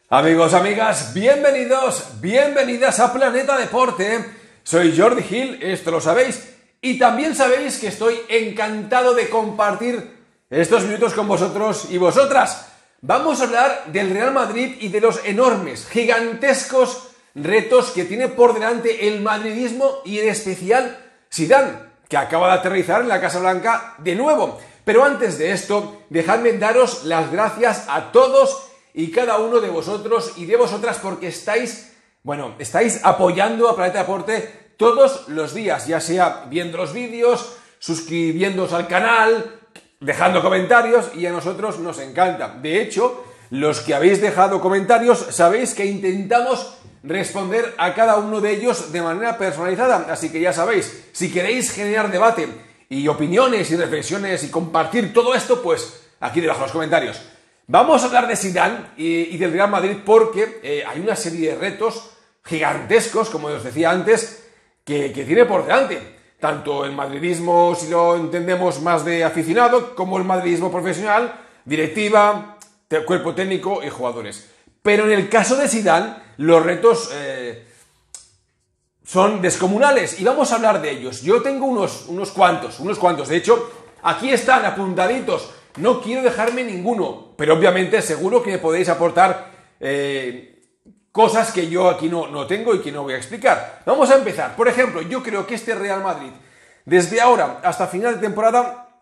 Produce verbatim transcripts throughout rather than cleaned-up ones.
Amigos, amigas, bienvenidos, bienvenidas a Planeta Deporte. Soy Jordi Gil, esto lo sabéis, y también sabéis que estoy encantado de compartir estos minutos con vosotros y vosotras. Vamos a hablar del Real Madrid y de los enormes, gigantescos retos que tiene por delante el madridismo y en especial Zidane, que acaba de aterrizar en la Casa Blanca de nuevo. Pero antes de esto, dejadme daros las gracias a todos y cada uno de vosotros y de vosotras porque estáis, bueno, estáis apoyando a Planeta Deporte todos los días, ya sea viendo los vídeos, suscribiéndoos al canal, dejando comentarios, y a nosotros nos encanta. De hecho, los que habéis dejado comentarios sabéis que intentamos responder a cada uno de ellos de manera personalizada, así que ya sabéis, si queréis generar debate y opiniones y reflexiones y compartir todo esto, pues aquí debajo en los comentarios. Vamos a hablar de Zidane y, y del Real Madrid porque eh, hay una serie de retos gigantescos, como os decía antes, que, que tiene por delante. Tanto el madridismo, si lo entendemos más de aficionado, como el madridismo profesional, directiva, te, cuerpo técnico y jugadores. Pero en el caso de Zidane, los retos eh, son descomunales y vamos a hablar de ellos. Yo tengo unos, unos cuantos, unos cuantos. De hecho, aquí están apuntaditos. No quiero dejarme ninguno, pero obviamente seguro que me podéis aportar eh, cosas que yo aquí no, no tengo y que no voy a explicar. Vamos a empezar. Por ejemplo, yo creo que este Real Madrid, desde ahora hasta final de temporada,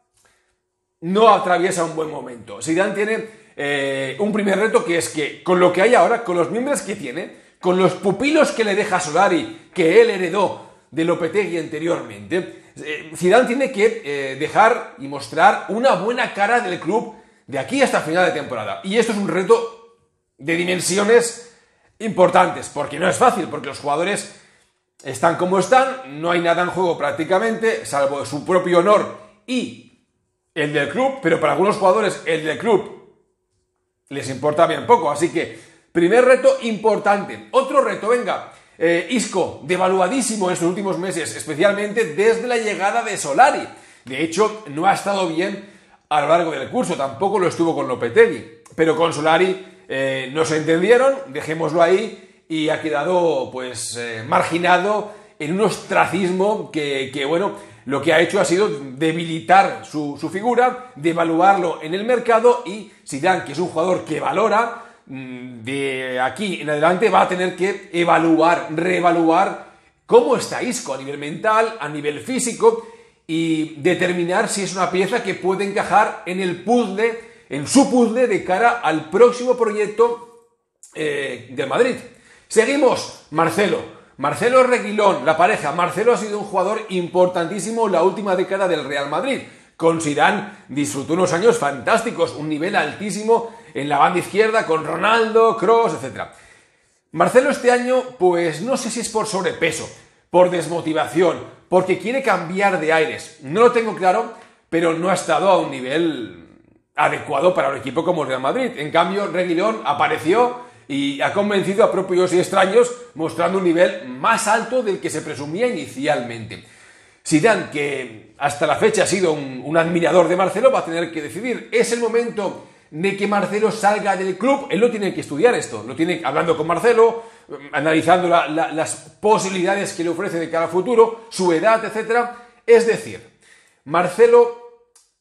no atraviesa un buen momento. Zidane tiene eh, un primer reto, que es que con lo que hay ahora, con los miembros que tiene, con los pupilos que le deja Solari, que él heredó de Lopetegui anteriormente, eh, Zidane tiene que eh, dejar y mostrar una buena cara del club de aquí hasta final de temporada. Y esto es un reto de dimensiones importantes, porque no es fácil, porque los jugadores están como están, no hay nada en juego prácticamente, salvo su propio honor y el del club, pero para algunos jugadores el del club les importa bien poco, así que primer reto importante. Otro reto, venga, eh, Isco, devaluadísimo en estos últimos meses, especialmente desde la llegada de Solari. De hecho, no ha estado bien a lo largo del curso, tampoco lo estuvo con Lopetegui, pero con Solari eh, no se entendieron, dejémoslo ahí, y ha quedado pues eh, marginado en un ostracismo que, que, bueno, lo que ha hecho ha sido debilitar su, su figura, devaluarlo en el mercado, y Zidane, que es un jugador que valora, de aquí en adelante va a tener que evaluar, reevaluar cómo está Isco a nivel mental, a nivel físico, y determinar si es una pieza que puede encajar en el puzzle, en su puzzle de cara al próximo proyecto eh, de Madrid. Seguimos, Marcelo. Marcelo Reguilón, la pareja. Marcelo ha sido un jugador importantísimo en la última década del Real Madrid. Con Zidane disfrutó unos años fantásticos, un nivel altísimo en la banda izquierda con Ronaldo, Kroos, etcétera. Marcelo este año, pues no sé si es por sobrepeso, por desmotivación, porque quiere cambiar de aires. No lo tengo claro, pero no ha estado a un nivel adecuado para un equipo como el Real Madrid. En cambio, Reguilón apareció y ha convencido a propios y extraños, mostrando un nivel más alto del que se presumía inicialmente. Zidane, que hasta la fecha ha sido un, un admirador de Marcelo, va a tener que decidir. ¿Es el momento de que Marcelo salga del club? Él no tiene que estudiar esto, lo tiene hablando con Marcelo, analizando la, la, las posibilidades que le ofrece de cara al futuro, su edad, etcétera. Es decir, Marcelo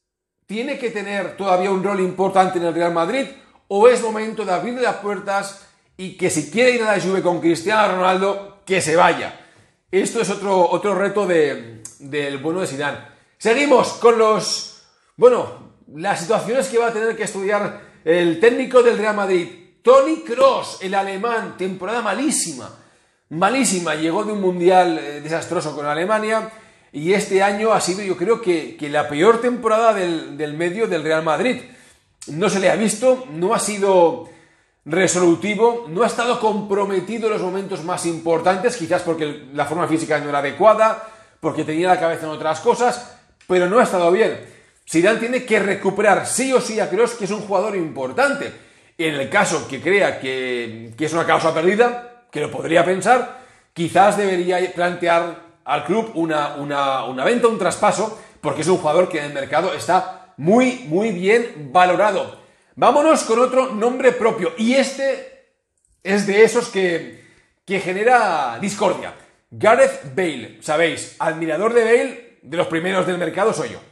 tiene que tener todavía un rol importante en el Real Madrid, o es momento de abrirle las puertas y que si quiere ir a la Juve con Cristiano Ronaldo, que se vaya. Esto es otro, otro reto de, del bueno de Zidane. Seguimos con los, bueno, las situaciones que va a tener que estudiar el técnico del Real Madrid. Toni Kroos, el alemán, temporada malísima, malísima. Llegó de un mundial eh, desastroso con Alemania y este año ha sido, yo creo que, que la peor temporada del, del medio del Real Madrid. No se le ha visto, no ha sido resolutivo, no ha estado comprometido en los momentos más importantes, quizás porque la forma física no era adecuada, porque tenía la cabeza en otras cosas, pero no ha estado bien. Zidane tiene que recuperar sí o sí a Kroos, que es un jugador importante. Y en el caso que crea que, que es una causa perdida, que lo podría pensar, quizás debería plantear al club una, una, una venta, un traspaso, porque es un jugador que en el mercado está muy, muy bien valorado. Vámonos con otro nombre propio, y este es de esos que, que genera discordia. Gareth Bale, sabéis, admirador de Bale, de los primeros del mercado soy yo.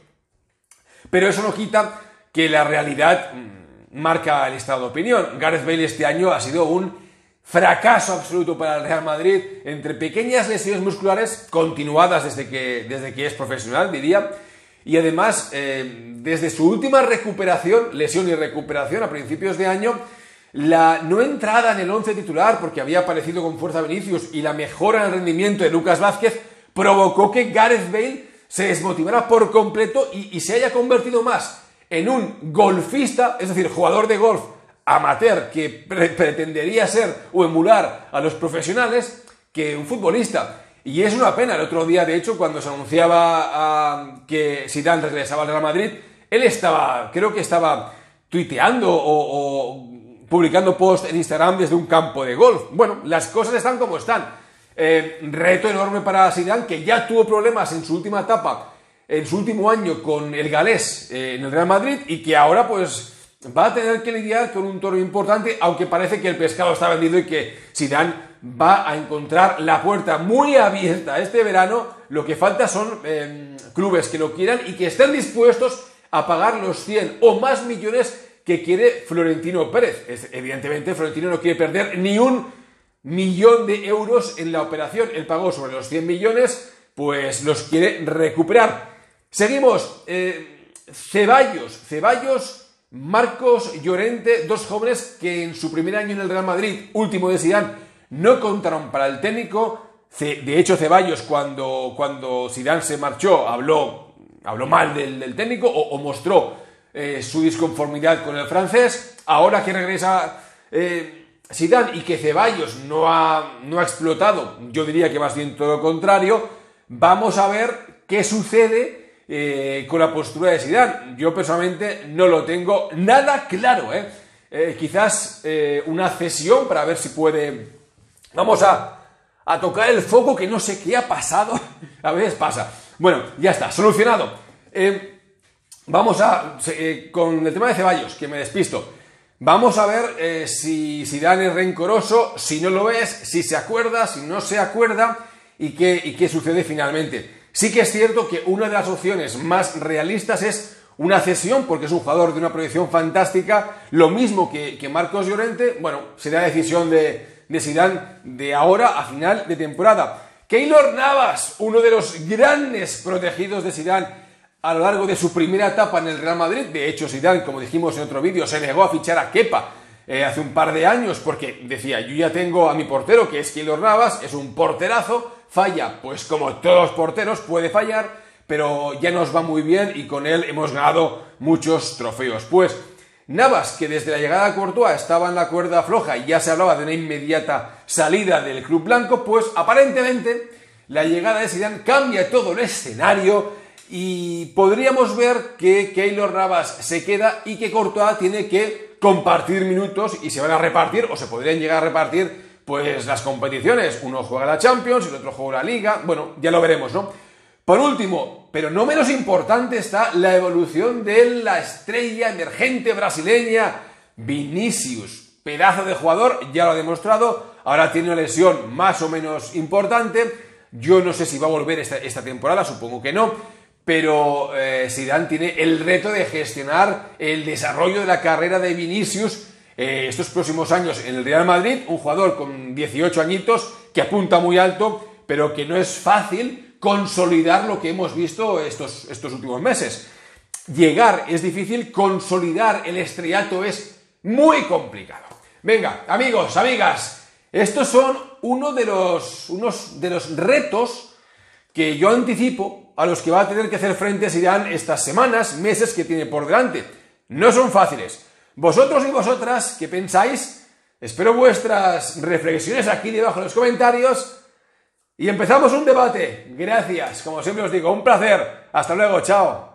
Pero eso no quita que la realidad mmm, marca el estado de opinión. Gareth Bale este año ha sido un fracaso absoluto para el Real Madrid, entre pequeñas lesiones musculares continuadas desde que, desde que es profesional, diría, y además eh, desde su última recuperación, lesión y recuperación a principios de año, la no entrada en el once titular porque había aparecido con fuerza Vinicius y la mejora en el rendimiento de Lucas Vázquez provocó que Gareth Bale se desmotivara por completo y, y se haya convertido más en un golfista, es decir, jugador de golf amateur que pre pretendería ser o emular a los profesionales, que un futbolista. Y es una pena. El otro día, de hecho, cuando se anunciaba uh, que Zidane regresaba al Real Madrid, él estaba, creo que estaba tuiteando o, o publicando posts en Instagram desde un campo de golf. Bueno, las cosas están como están. Eh, reto enorme para Zidane, que ya tuvo problemas en su última etapa, en su último año con el galés eh, en el Real Madrid, y que ahora pues va a tener que lidiar con un toro importante, aunque parece que el pescado está vendido y que Zidane va a encontrar la puerta muy abierta este verano. Lo que falta son eh, clubes que lo quieran y que estén dispuestos a pagar los cien o más millones que quiere Florentino Pérez. Es, evidentemente Florentino no quiere perder ni un millón de euros en la operación. Él pagó sobre los cien millones, pues los quiere recuperar. Seguimos. Eh, Ceballos. Ceballos... Marcos Llorente, dos jóvenes que en su primer año en el Real Madrid, último de Zidane, no contaron para el técnico. De hecho, Ceballos, cuando, cuando Zidane se marchó, habló, habló mal del, del técnico o, o mostró eh, su disconformidad con el francés. Ahora que regresa eh, Zidane y que Ceballos no ha, no ha explotado, yo diría que más bien todo lo contrario, vamos a ver qué sucede Eh, con la postura de Zidane. Yo personalmente no lo tengo nada claro, ¿eh? Eh, quizás eh, una cesión para ver si puede... Vamos a, a tocar el foco, que no sé qué ha pasado. A veces pasa. Bueno, ya está, solucionado. Eh, vamos a... Eh, con el tema de Ceballos, que me despisto. Vamos a ver eh, si Zidane es rencoroso, si no lo es, si se acuerda, si no se acuerda y qué, y qué sucede finalmente. Sí que es cierto que una de las opciones más realistas es una cesión, porque es un jugador de una proyección fantástica, lo mismo que, que Marcos Llorente. Bueno, será decisión de, de Zidane de ahora a final de temporada. Keylor Navas, uno de los grandes protegidos de Zidane a lo largo de su primera etapa en el Real Madrid. De hecho, Zidane, como dijimos en otro vídeo, se negó a fichar a Kepa eh, hace un par de años porque decía, yo ya tengo a mi portero, que es Keylor Navas, es un porterazo. Falla, pues como todos los porteros puede fallar, pero ya nos va muy bien y con él hemos ganado muchos trofeos. Pues Navas, que desde la llegada de Courtois estaba en la cuerda floja y ya se hablaba de una inmediata salida del club blanco, pues aparentemente la llegada de Zidane cambia todo el escenario y podríamos ver que Keylor Navas se queda y que Courtois tiene que compartir minutos y se van a repartir, o se podrían llegar a repartir, pues las competiciones. Uno juega la Champions, el otro juega la Liga. Bueno, ya lo veremos, ¿no? Por último, pero no menos importante, está la evolución de la estrella emergente brasileña, Vinicius. Pedazo de jugador, ya lo ha demostrado. Ahora tiene una lesión más o menos importante. Yo no sé si va a volver esta, esta temporada, supongo que no. Pero eh, Zidane tiene el reto de gestionar el desarrollo de la carrera de Vinicius Eh, estos próximos años en el Real Madrid, un jugador con dieciocho añitos que apunta muy alto, pero que no es fácil consolidar lo que hemos visto estos, estos últimos meses. Llegar es difícil, consolidar el estrellato es muy complicado. Venga, amigos, amigas, estos son uno de los, unos de los retos que yo anticipo a los que va a tener que hacer frente Zidane estas semanas, meses que tiene por delante. No son fáciles. Vosotros y vosotras, ¿qué pensáis? Espero vuestras reflexiones aquí debajo en los comentarios y empezamos un debate. Gracias, como siempre os digo, un placer. Hasta luego, chao.